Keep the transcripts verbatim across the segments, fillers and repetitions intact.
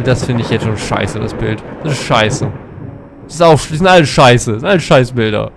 Das finde ich jetzt schon scheiße, das Bild. Das ist scheiße. Das ist auch, das sind alle scheiße. Das sind alle Scheißbilder.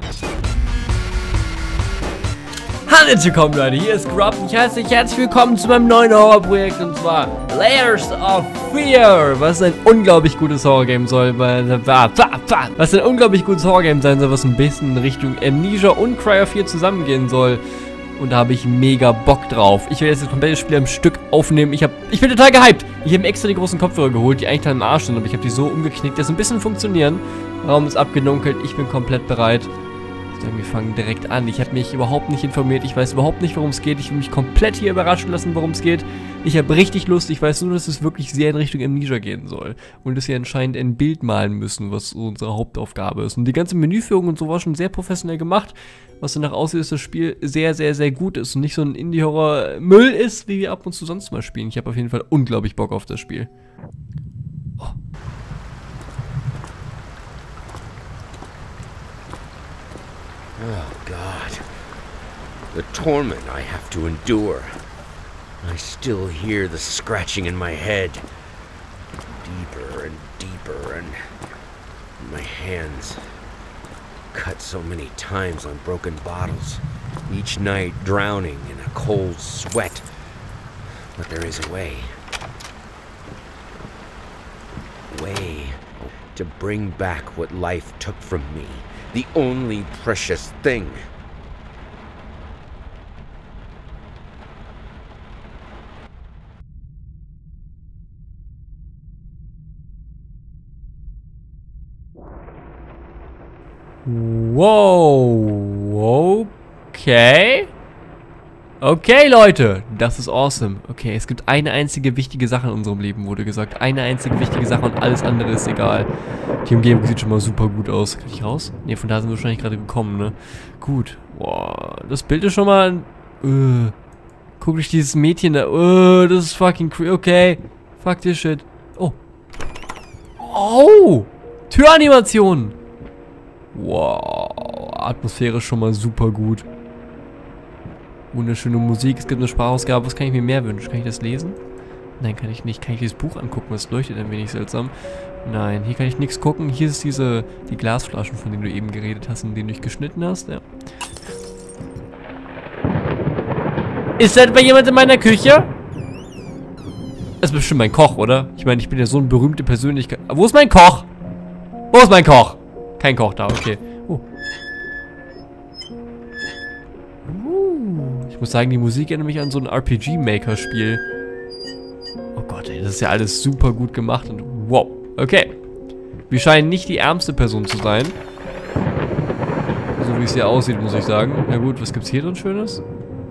Hallo, herzlich willkommen, Leute. Hier ist Grub und ich heiße euch herzlich willkommen zu meinem neuen Horrorprojekt und zwar Layers of Fear. Was ein unglaublich gutes Horrorgame soll. Was ein unglaublich gutes Horrorgame sein soll, was ein bisschen in Richtung Amnesia und Cry of Fear zusammengehen soll. Und da habe ich mega Bock drauf. Ich werde jetzt das komplette Spiel am Stück aufnehmen. Ich, hab, ich bin total gehypt. Ich habe mir extra die großen Kopfhörer geholt, die eigentlich total im Arsch sind. Aber ich habe die so umgeknickt, dass sie ein bisschen funktionieren. Der Raum ist abgedunkelt. Ich bin komplett bereit. Ich denke, wir fangen direkt an. Ich habe mich überhaupt nicht informiert. Ich weiß überhaupt nicht, worum es geht. Ich will mich komplett hier überraschen lassen, worum es geht. Ich habe richtig Lust. Ich weiß nur, dass es wirklich sehr in Richtung Amnesia gehen soll. Und dass wir anscheinend ein Bild malen müssen, was unsere Hauptaufgabe ist. Und die ganze Menüführung und so war schon sehr professionell gemacht. Was danach aussieht, dass das Spiel sehr, sehr, sehr gut ist. Und nicht so ein Indie-Horror-Müll ist, wie wir ab und zu sonst mal spielen. Ich habe auf jeden Fall unglaublich Bock auf das Spiel. Oh. Oh, God. The torment I have to endure. I still hear the scratching in my head. Deeper and deeper, and my hands cut so many times on broken bottles, each night drowning in a cold sweat. But there is a way. A way to bring back what life took from me. The only precious thing. Wow. Okay. Okay, Leute. Das ist awesome. Okay, es gibt eine einzige wichtige Sache in unserem Leben, wurde gesagt. Eine einzige wichtige Sache und alles andere ist egal. Die Umgebung sieht schon mal super gut aus. Kann ich raus? Ne, von da sind wir wahrscheinlich gerade gekommen, ne? Gut. Wow. Das Bild ist schon mal... Uh, guck dich dieses Mädchen da... Uh, das ist fucking creepy. Okay. Fuck this shit. Oh. Oh. Türanimation. Wow. Atmosphäre ist schon mal super gut. Wunderschöne Musik. Es gibt eine Sprachausgabe. Was kann ich mir mehr wünschen? Kann ich das lesen? Nein, kann ich nicht. Kann ich dieses Buch angucken? Das leuchtet ein wenig seltsam. Nein, hier kann ich nichts gucken. Hier ist diese, die Glasflaschen, von denen du eben geredet hast und denen du dich geschnitten hast. Ja. Ist da etwa jemand in meiner Küche? Das ist bestimmt mein Koch, oder? Ich meine, ich bin ja so eine berühmte Persönlichkeit. Wo ist mein Koch? Wo ist mein Koch? Kein Koch da, okay. Oh. Uh, ich muss sagen, die Musik erinnert mich an so ein R P G-Maker-Spiel. Oh Gott, ey, das ist ja alles super gut gemacht und wow. Okay. Wir scheinen nicht die ärmste Person zu sein. So wie es hier aussieht, muss ich sagen. Na gut, was gibt's hier drin Schönes?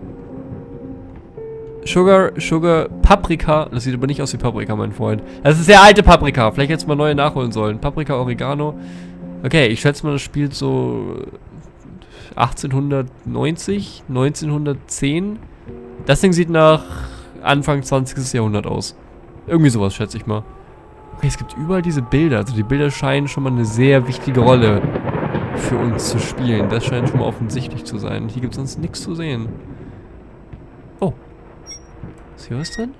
Sugar, Sugar, Paprika. Das sieht aber nicht aus wie Paprika, mein Freund. Das ist sehr alte Paprika. Vielleicht hätte es mal neue nachholen sollen. Paprika, Oregano. Okay, ich schätze mal, das spielt so achtzehnhundertneunzig, neunzehnhundertzehn. Das Ding sieht nach Anfang zwanzigsten Jahrhundert aus. Irgendwie sowas, schätze ich mal. Okay, es gibt überall diese Bilder. Also die Bilder scheinen schon mal eine sehr wichtige Rolle für uns zu spielen. Das scheint schon mal offensichtlich zu sein. Hier gibt es sonst nichts zu sehen. Oh. Ist hier was drin?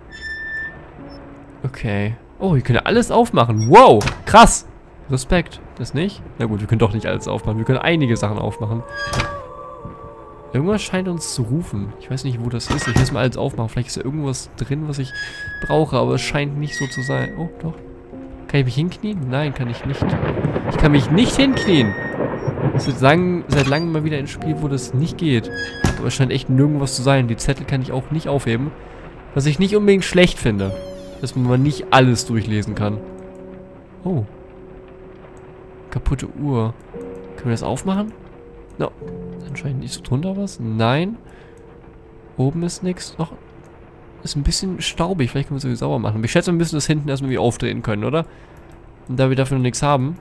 Okay. Oh, hier können wir alles aufmachen. Wow, krass. Respekt. Das nicht? Na gut, wir können doch nicht alles aufmachen. Wir können einige Sachen aufmachen. Irgendwas scheint uns zu rufen. Ich weiß nicht, wo das ist. Ich muss mal alles aufmachen. Vielleicht ist da irgendwas drin, was ich brauche, aber es scheint nicht so zu sein. Oh, doch. Kann ich mich hinknien? Nein, kann ich nicht. Ich kann mich nicht hinknien. Es ist lang, seit langem mal wieder ein Spiel, wo das nicht geht. Aber es scheint echt nirgendwas zu sein. Die Zettel kann ich auch nicht aufheben. Was ich nicht unbedingt schlecht finde. Dass man nicht alles durchlesen kann. Oh. Kaputte Uhr. Können wir das aufmachen? No. Anscheinend nicht so drunter was. Nein. Oben ist nichts. Noch. Ist ein bisschen staubig. Vielleicht können wir es irgendwie sauber machen. Ich schätze, wir müssen das hinten erstmal irgendwie aufdrehen können, oder? Und da wir dafür noch nichts haben.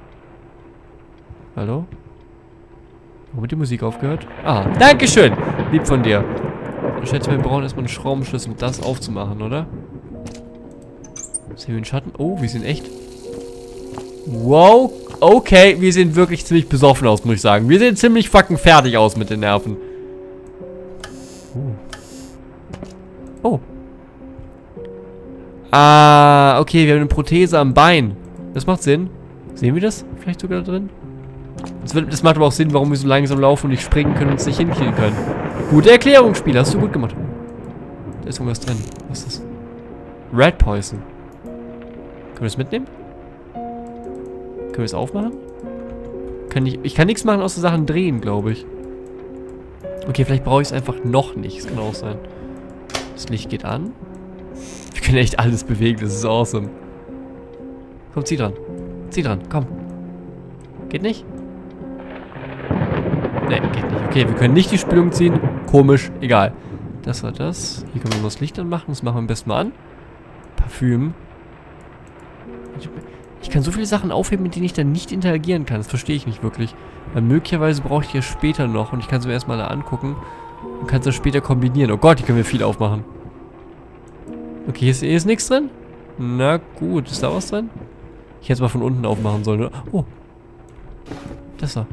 Hallo? Warum hat die Musik aufgehört? Ah, Dankeschön. Lieb von dir. Ich schätze, wir brauchen erstmal einen Schraubenschlüssel, um das aufzumachen, oder? Sehen wir den Schatten? Oh, wir sind echt... Wow, okay, wir sehen wirklich ziemlich besoffen aus, muss ich sagen. Wir sehen ziemlich fucking fertig aus mit den Nerven. Oh. Oh. Ah, okay, wir haben eine Prothese am Bein. Das macht Sinn. Sehen wir das vielleicht sogar da drin? Das, wird, das macht aber auch Sinn, warum wir so langsam laufen und nicht springen können und uns nicht hinkriegen können. Gute Erklärung, Spiel. Hast du gut gemacht. Da ist irgendwas drin. Was ist das? Red Poison. Können wir das mitnehmen? Können wir das aufmachen? Kann ich, ich kann nichts machen, außer Sachen drehen, glaube ich. Okay, vielleicht brauche ich es einfach noch nicht. Das kann auch sein. Das Licht geht an. Wir können echt alles bewegen. Das ist awesome. Komm, zieh dran. Zieh dran, komm. Geht nicht? Ne, geht nicht. Okay, wir können nicht die Spülung ziehen. Komisch, egal. Das war das. Hier können wir noch das Licht anmachen. Das machen wir am besten mal an. Parfüm. Ich kann so viele Sachen aufheben, mit denen ich dann nicht interagieren kann. Das verstehe ich nicht wirklich. Weil möglicherweise brauche ich hier später noch. Und ich kann es mir erstmal angucken. Und kann es dann später kombinieren. Oh Gott, hier können wir viel aufmachen. Okay, hier ist, hier ist nichts drin. Na gut, ist da was drin? Ich hätte es mal von unten aufmachen sollen, oder? Oh. Das da.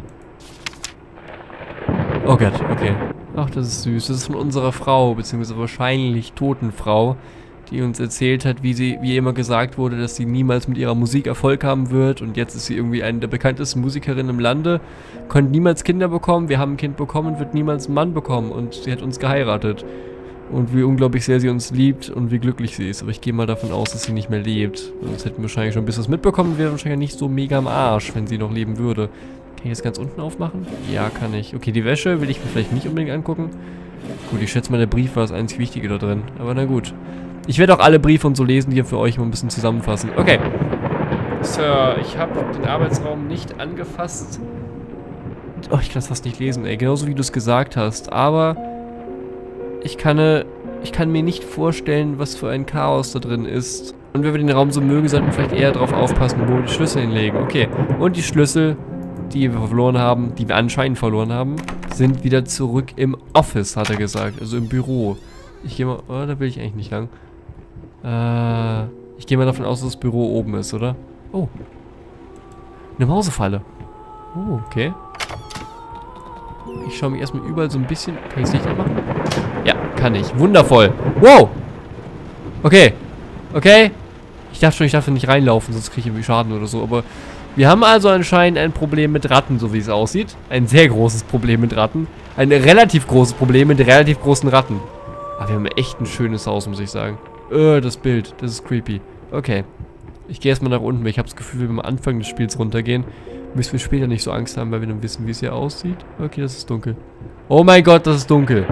Oh Gott, okay. Ach, das ist süß. Das ist von unserer Frau, beziehungsweise wahrscheinlich toten Frau, die uns erzählt hat, wie sie, wie immer gesagt wurde, dass sie niemals mit ihrer Musik Erfolg haben wird. Und jetzt ist sie irgendwie eine der bekanntesten Musikerinnen im Lande. Konnte niemals Kinder bekommen. Wir haben ein Kind bekommen und wird niemals einen Mann bekommen. Und sie hat uns geheiratet. Und wie unglaublich sehr sie uns liebt und wie glücklich sie ist. Aber ich gehe mal davon aus, dass sie nicht mehr lebt. Sonst hätten wir wahrscheinlich schon ein bisschen was mitbekommen. Wäre wahrscheinlich nicht so mega am Arsch, wenn sie noch leben würde. Kann ich das ganz unten aufmachen? Ja, kann ich. Okay, die Wäsche will ich mir vielleicht nicht unbedingt angucken. Gut, ich schätze mal, der Brief war das einzig Wichtige da drin. Aber na gut. Ich werde auch alle Briefe und so lesen, die hier für euch mal ein bisschen zusammenfassen. Okay. Sir, ich habe den Arbeitsraum nicht angefasst. Oh, ich kann das fast nicht lesen, ey. Genauso wie du es gesagt hast. Aber ich kann, ich kann mir nicht vorstellen, was für ein Chaos da drin ist. Und wenn wir den Raum so mögen, sollten wir vielleicht eher darauf aufpassen, wo wir die Schlüssel hinlegen. Okay. Und die Schlüssel, die wir verloren haben, die wir anscheinend verloren haben, sind wieder zurück im Office, hat er gesagt. Also im Büro. Ich gehe mal... Oh, da will ich eigentlich nicht lang. Äh, ich gehe mal davon aus, dass das Büro oben ist, oder? Oh. Eine Mausefalle. Oh, okay. Ich schaue mich erstmal überall so ein bisschen... Kann ich das Licht anmachen? Ja, kann ich. Wundervoll. Wow! Okay. Okay. Ich dachte schon, ich darf nicht reinlaufen, sonst kriege ich irgendwie Schaden oder so. Aber wir haben also anscheinend ein Problem mit Ratten, so wie es aussieht. Ein sehr großes Problem mit Ratten. Ein relativ großes Problem mit relativ großen Ratten. Aber wir haben echt ein schönes Haus, muss ich sagen. Äh, das Bild. Das ist creepy. Okay. Ich gehe erstmal nach unten, weil ich habe das Gefühl, wenn wir am Anfang des Spiels runtergehen, müssen wir später nicht so Angst haben, weil wir dann wissen, wie es hier aussieht. Okay, das ist dunkel. Oh mein Gott, das ist dunkel.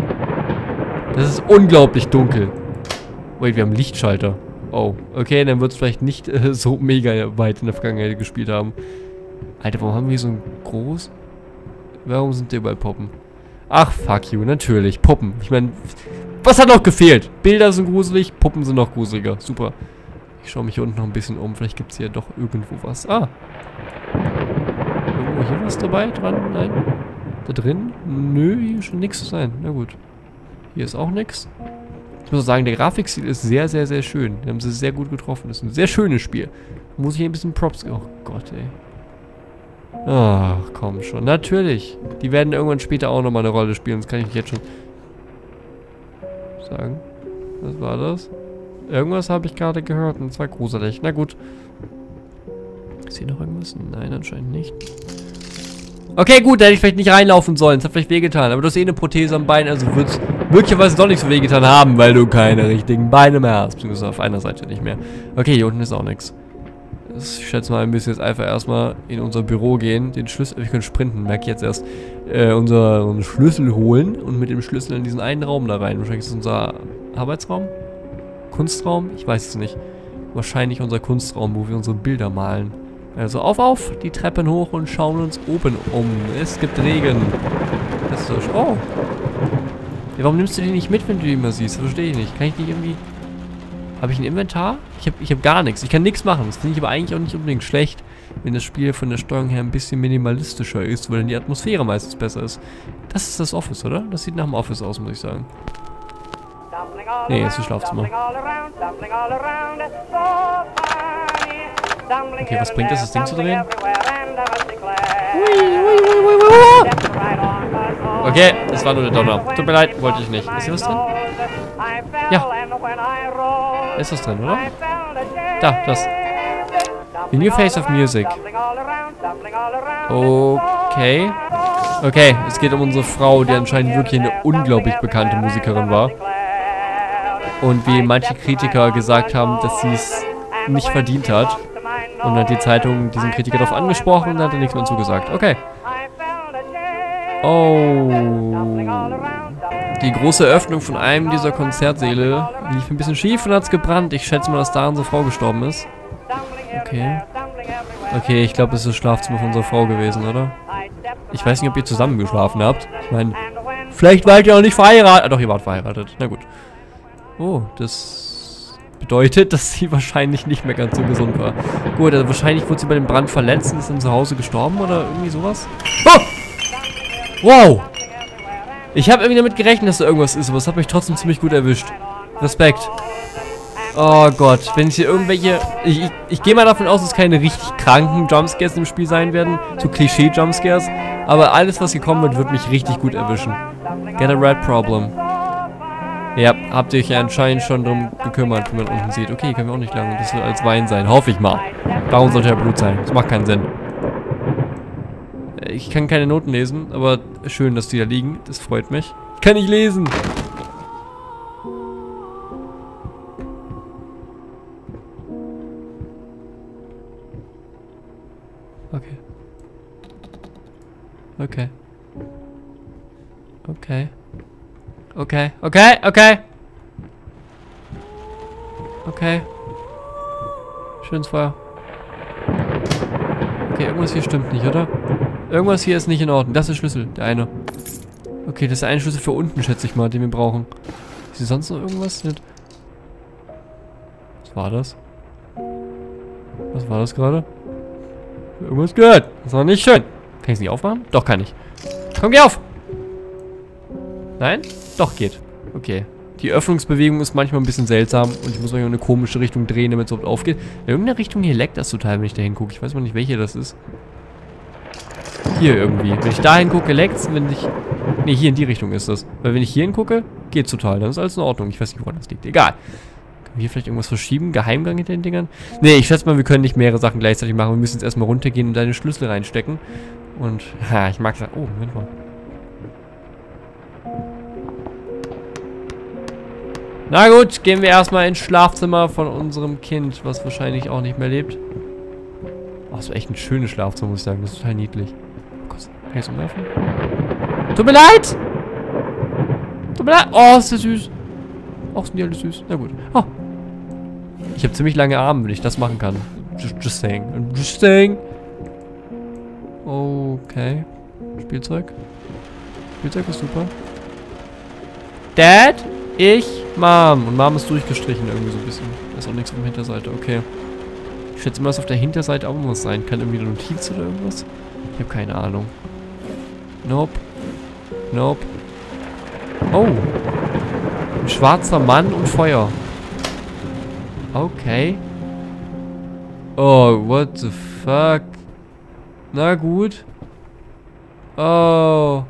Das ist unglaublich dunkel. Wait, wir haben Lichtschalter. Oh, okay, dann wird es vielleicht nicht äh, so mega weit in der Vergangenheit gespielt haben. Alter, warum haben wir hier so ein groß... Warum sind hier überall Puppen? Ach, fuck you, natürlich. Puppen. Ich meine, was hat noch gefehlt? Bilder sind gruselig, Puppen sind noch gruseliger. Super. Ich schaue mich hier unten noch ein bisschen um. Vielleicht gibt es hier doch irgendwo was. Ah. Irgendwo hier was dabei? Dran? Nein? Da drin? Nö, hier scheint nichts zu sein. Na gut. Hier ist auch nichts. Ich muss auch sagen, der Grafikstil ist sehr, sehr, sehr schön. Die haben sie sehr gut getroffen. Das ist ein sehr schönes Spiel. Da muss ich hier ein bisschen Props... Oh Gott, ey. Ach, komm schon. Natürlich. Die werden irgendwann später auch nochmal eine Rolle spielen. Das kann ich nicht jetzt schon sagen. Was war das? Irgendwas habe ich gerade gehört und zwar gruselig. Na gut. Ist hier noch irgendwas? Nein, anscheinend nicht. Okay, gut, da hätte ich vielleicht nicht reinlaufen sollen. Es hat vielleicht wehgetan. Aber du hast eh eine Prothese am Bein, also wird es möglicherweise doch nicht so wehgetan haben, weil du keine richtigen Beine mehr hast. Beziehungsweise auf einer Seite nicht mehr. Okay, hier unten ist auch nichts. Ich schätze mal, wir müssen jetzt einfach erstmal in unser Büro gehen. Den Schlüssel, wir können sprinten, merke ich jetzt erst. Äh, unseren Schlüssel holen und mit dem Schlüssel in diesen einen Raum da rein. Wahrscheinlich ist es unser Arbeitsraum? Kunstraum? Ich weiß es nicht. Wahrscheinlich unser Kunstraum, wo wir unsere Bilder malen. Also auf, auf, die Treppen hoch und schauen uns oben um. Es gibt Regen. Das ist so... Oh. Ja, warum nimmst du die nicht mit, wenn du die immer siehst? Das verstehe ich nicht. Kann ich die irgendwie... Habe ich ein Inventar? Ich habe ich hab gar nichts. Ich kann nichts machen. Das finde ich aber eigentlich auch nicht unbedingt schlecht, wenn das Spiel von der Steuerung her ein bisschen minimalistischer ist, weil dann die Atmosphäre meistens besser ist. Das ist das Office, oder? Das sieht nach dem Office aus, muss ich sagen. Nee, das ist das Schlafzimmer. Okay, was bringt das, das Ding zu drehen? Okay, das war nur der Donner. Tut mir leid, wollte ich nicht. Ist hier was drin? Ja. Ist das drin, oder? Da, das. The New Face of Music. Okay. Okay, es geht um unsere Frau, die anscheinend wirklich eine unglaublich bekannte Musikerin war. Und wie manche Kritiker gesagt haben, dass sie es nicht verdient hat. Und dann hat die Zeitung diesen Kritiker darauf angesprochen und hat er nichts mehr zugesagt. Okay. Oh. Die große Eröffnung von einem dieser Konzertsäle lief ein bisschen schief und hat es gebrannt. Ich schätze mal, dass da unsere Frau gestorben ist. Okay. Okay, ich glaube, es ist das Schlafzimmer von unserer Frau gewesen, oder? Ich weiß nicht, ob ihr zusammen geschlafen habt. Ich meine, vielleicht wart ihr auch nicht verheiratet. Ah, doch, ihr wart verheiratet. Na gut. Oh, das bedeutet, dass sie wahrscheinlich nicht mehr ganz so gesund war. Gut, also wahrscheinlich wurde sie bei dem Brand verletzt und ist dann zu Hause gestorben oder irgendwie sowas. Oh! Wow! Ich habe irgendwie damit gerechnet, dass da irgendwas ist, aber es hat mich trotzdem ziemlich gut erwischt. Respekt. Oh Gott, wenn es hier irgendwelche... Ich, ich, ich gehe mal davon aus, dass es keine richtig kranken Jumpscares im Spiel sein werden. So Klischee-Jumpscares. Aber alles, was hier kommen wird, wird mich richtig gut erwischen. Get a rat problem. Ja, habt ihr euch ja anscheinend schon drum gekümmert, wie man unten sieht. Okay, hier können wir auch nicht lang. Das wird als Wein sein. Hoffe ich mal. Warum sollte ja Blut sein? Das macht keinen Sinn. Ich kann keine Noten lesen, aber schön, dass die da liegen. Das freut mich. Ich kann nicht lesen. Okay. Okay. Okay. Okay, okay, okay. Okay. Schön ins Feuer. Okay, irgendwas hier stimmt nicht, oder? Irgendwas hier ist nicht in Ordnung. Das ist der Schlüssel, der eine. Okay, das ist der eine Schlüssel für unten, schätze ich mal, den wir brauchen. Ist hier sonst noch irgendwas? Nicht? Was war das? Was war das gerade? Irgendwas gehört. Das war nicht schön. Kann ich es nicht aufmachen? Doch, kann ich. Komm, geh auf! Nein? Doch, geht. Okay. Die Öffnungsbewegung ist manchmal ein bisschen seltsam und ich muss mich in eine komische Richtung drehen, damit es überhaupt aufgeht. In irgendeiner Richtung hier leckt das total, wenn ich da hingucke. Ich weiß mal nicht, welche das ist. Hier irgendwie. Wenn ich da hingucke, leckt es. Wenn ich... Ne, hier in die Richtung ist das. Weil wenn ich hier hingucke, geht's total. Dann ist alles in Ordnung. Ich weiß nicht, woran das liegt. Egal. Können wir hier vielleicht irgendwas verschieben? Geheimgang hinter den Dingern? Ne, ich schätze mal, wir können nicht mehrere Sachen gleichzeitig machen. Wir müssen jetzt erstmal runtergehen und deine Schlüssel reinstecken. Und... Ha, ich mag das... Oh, Moment mal. Na gut, gehen wir erstmal ins Schlafzimmer von unserem Kind, was wahrscheinlich auch nicht mehr lebt. Oh, das war echt ein schönes Schlafzimmer, muss ich sagen. Das ist total niedlich. Oh Gott, kann ich es umwerfen? Tut mir leid! Tut mir leid! Oh, ist das süß. Auch sind die alle süß. Na gut. Oh. Ich habe ziemlich lange Arme, wenn ich das machen kann. Just, just saying. Just saying. Okay. Spielzeug. Spielzeug ist super. Dad? Ich? Mom. Und Mom ist durchgestrichen irgendwie so ein bisschen. Da ist auch nichts auf der Hinterseite. Okay. Ich schätze mal, dass auf der Hinterseite auch was sein kann. Irgendwie eine Notiz oder irgendwas? Ich habe keine Ahnung. Nope. Nope. Oh. Ein schwarzer Mann und Feuer. Okay. Oh, what the fuck? Na gut. Oh.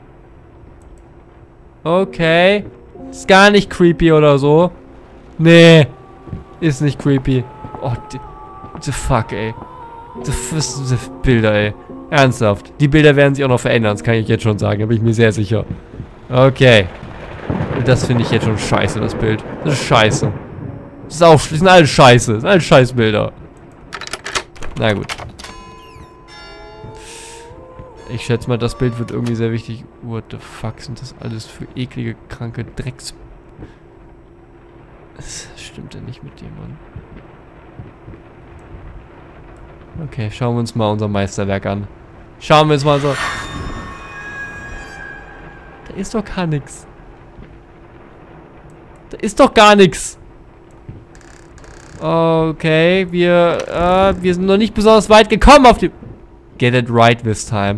Okay. Ist gar nicht creepy oder so. Nee. Ist nicht creepy. Oh, die, the fuck, ey. The, the, the Bilder, ey. Ernsthaft. Die Bilder werden sich auch noch verändern, das kann ich jetzt schon sagen. Da bin ich mir sehr sicher. Okay. Das finde ich jetzt schon scheiße, das Bild. Das ist scheiße. Das ist auch, das sind alles scheiße. Das sind alles Scheißbilder. Na gut. Ich schätze mal, das Bild wird irgendwie sehr wichtig. What the fuck sind das alles für eklige, kranke Drecks... Das stimmt ja nicht mit dir, Mann. Okay, schauen wir uns mal unser Meisterwerk an. Schauen wir uns mal so... Da ist doch gar nichts. Da ist doch gar nichts. Okay, wir... Äh, wir sind noch nicht besonders weit gekommen auf die... Get it right this time.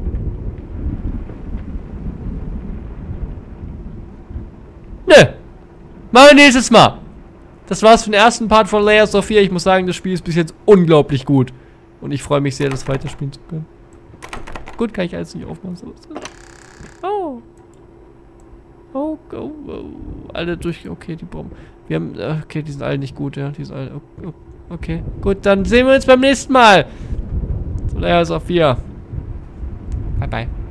Nö. Machen wir nächstes Mal. Das war's für den ersten Part von Layers of Fear. Ich muss sagen, das Spiel ist bis jetzt unglaublich gut. Und ich freue mich sehr, das weiterspielen zu können. Gut, kann ich alles nicht aufmachen. So. Oh. Oh, oh, oh. Alle durch. Okay, die Bomben. Wir haben. Okay, die sind alle nicht gut, ja. Die sind alle. Okay, gut, dann sehen wir uns beim nächsten Mal. So, Layers of Fear. Bye, bye.